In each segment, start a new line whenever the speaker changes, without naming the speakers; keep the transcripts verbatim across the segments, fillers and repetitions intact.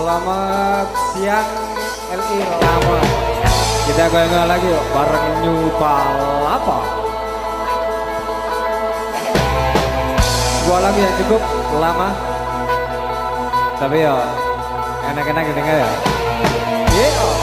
Selamat siang L I Lama. Kita goyang lagi yuk bareng New Palapa. Sebuah lagu yang cukup lama, tapi ya enak-enak dengar ya. Yeah.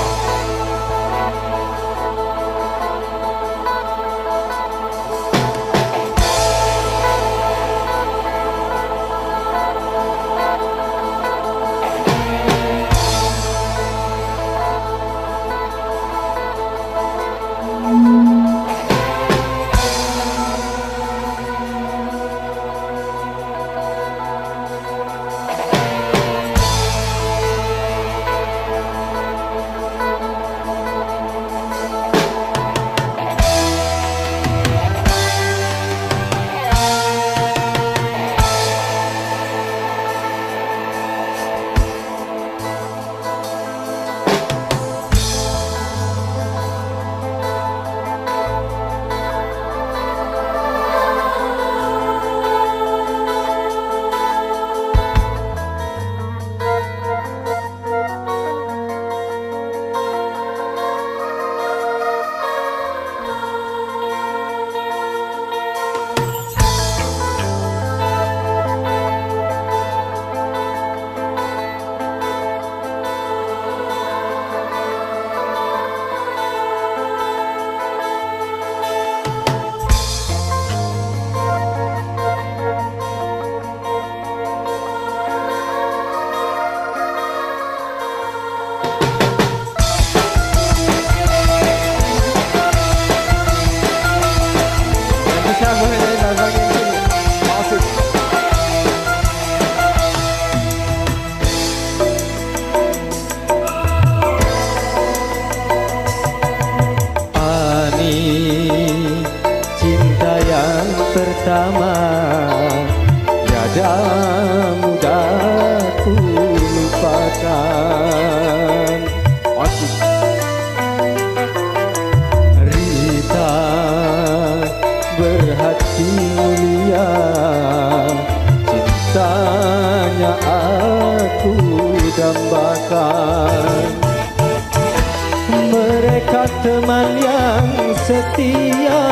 Cinta yang pertama tiada mudah ku lupakan. Rita berhati mulia, cintanya aku dambakan. Mereka teman yang setia,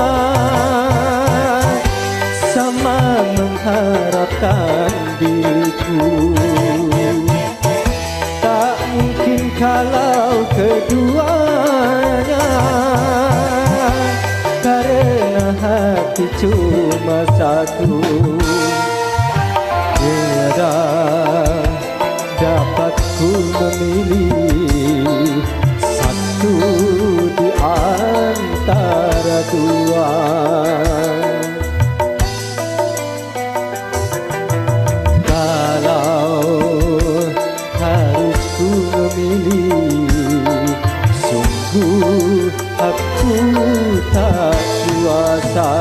sama mengharapkan diriku. Tak mungkin kalau keduanya, karena hati cuma satu. Tiada dapat ku memilih satu di antara dua. Kalau harus ku memilih, sungguh aku tak kuasa.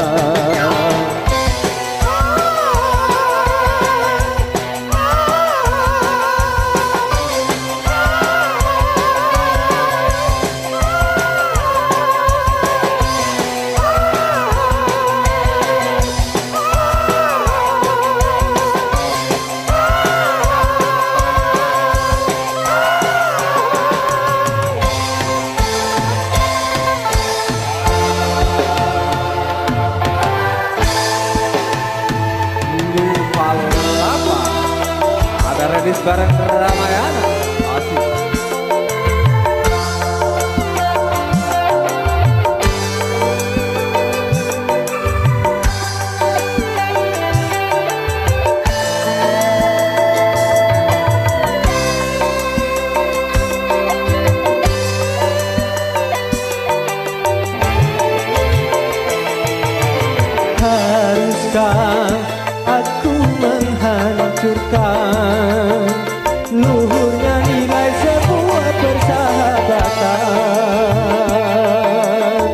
Ada Redis bareng Ramayana. Asik.
Haruskah aku menghancurkan luhurnya nilai sebuah persahabatan?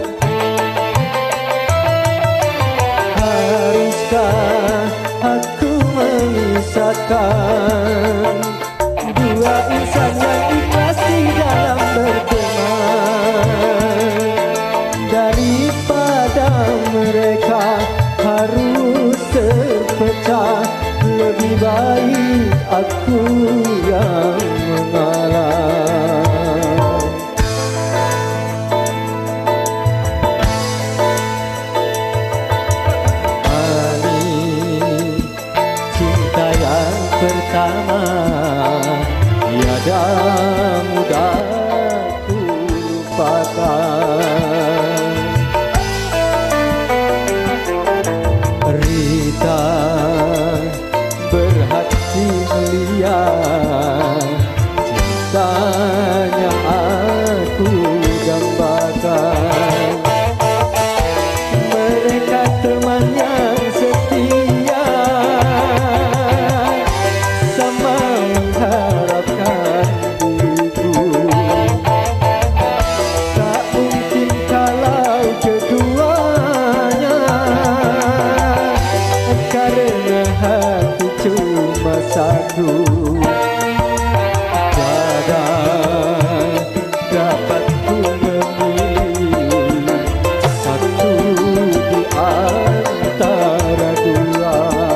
Haruskah aku memisahkan dua insan yang ikhlas di dalam berteman, daripada mereka harus terpecah? Lebih baik aku yang pertama, tiada mudah ku lupakan. Rita berhati mulia, cintanya aku dambakan. Mereka teman yang setia, sama mengharapkan diriku. Tak mungkin kalau keduanya, karena hati cuma satu. Tiada dapat ku memilih satu di antara dua.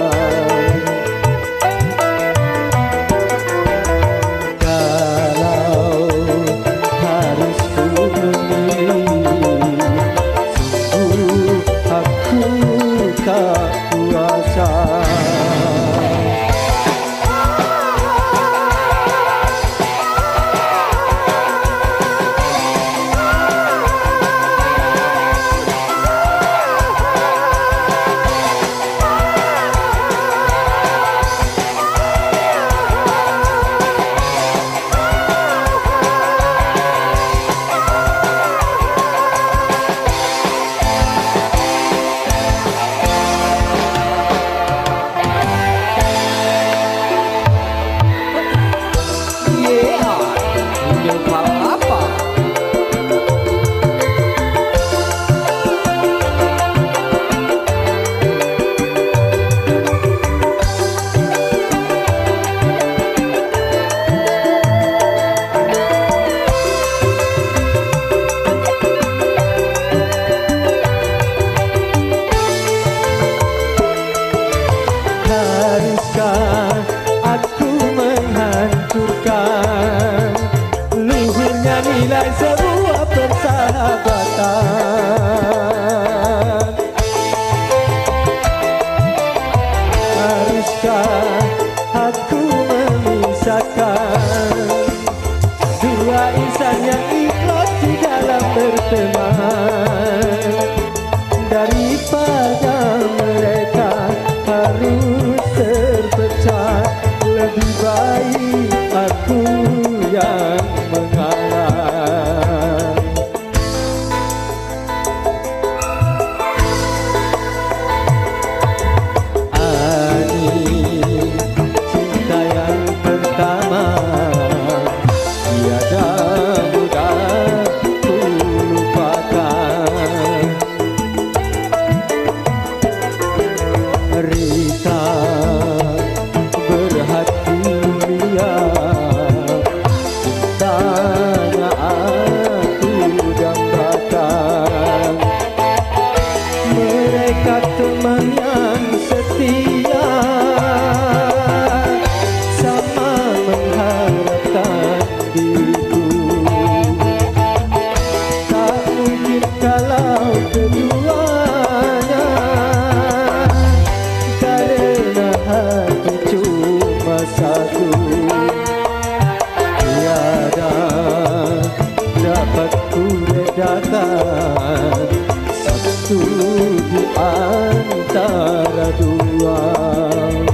Kalau harus ku memilih, sungguh aku tak kuasa. Haruskah aku menghancurkan luhurnya nilai sebuah persahabatan? Haruskah aku memisahkan dua insan yang ikhlas di dalam berteman? Daripada mereka harus terpecah, lebih baik aku yang mengalah. Ani, cinta yang pertama, tiada mudah ku lupakan. Rita berhati mulia, cintanya aku dambakan. Mereka teman yang setia, sama mengharapkan diriku. Tak mungkin kalau keduanya, karena hati cuma satu. Tiada dapat ku bedakan satu di antara dua.